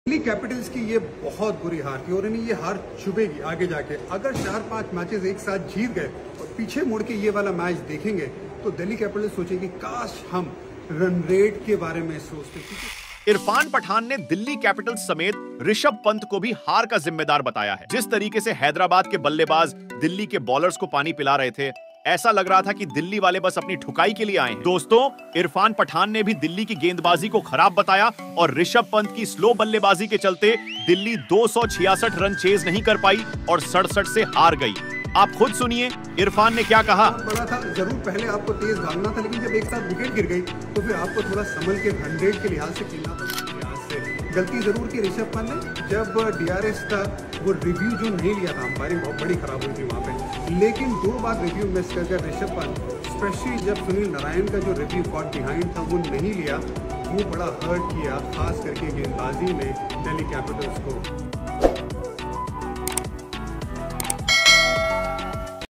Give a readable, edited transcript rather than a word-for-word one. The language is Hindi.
दिल्ली कैपिटल्स की ये बहुत बुरी हार थी और इन्हें ये हार चुभेगी आगे जाके। अगर 4-5 मैचेस एक साथ जीत गए और पीछे मुड़ के ये वाला मैच देखेंगे तो दिल्ली कैपिटल्स सोचेगी काश हम रन रेट के बारे में सोचते। इरफान पठान ने दिल्ली कैपिटल्स समेत ऋषभ पंत को भी हार का जिम्मेदार बताया है। जिस तरीके से हैदराबाद के बल्लेबाज दिल्ली के बॉलर्स को पानी पिला रहे थे, ऐसा लग रहा था कि दिल्ली वाले बस अपनी ठुकाई के लिए आए हैं। दोस्तों, इरफान पठान ने भी दिल्ली की गेंदबाजी को खराब बताया और ऋषभ पंत की स्लो बल्लेबाजी के चलते दिल्ली 266 रन चेज नहीं कर पाई और 67 से हार गई। आप खुद सुनिए इरफान ने क्या कहा। बड़ा था जरूर, पहले आपको तेज भागना था, लेकिन जब एक साथ विकेट गिर गई तो फिर आपको थोड़ा संभल के रन रेट के लिहाज से खेलना था। गलती जरूर की ऋषभ पंत ने, जब डीआरएस का वो रिव्यू जो नहीं लिया था, अंपायरिंग बहुत बड़ी खराब हुई थी वहाँ पे, लेकिन 2 बार रिव्यू मिस कर गया ऋषभ पंत। स्पेशली जब सुनील नारायण का जो रिव्यू कॉट बिहाइंड था वो नहीं लिया, वो बड़ा हर्ट किया, खास करके गेंदबाजी में दिल्ली कैपिटल्स को।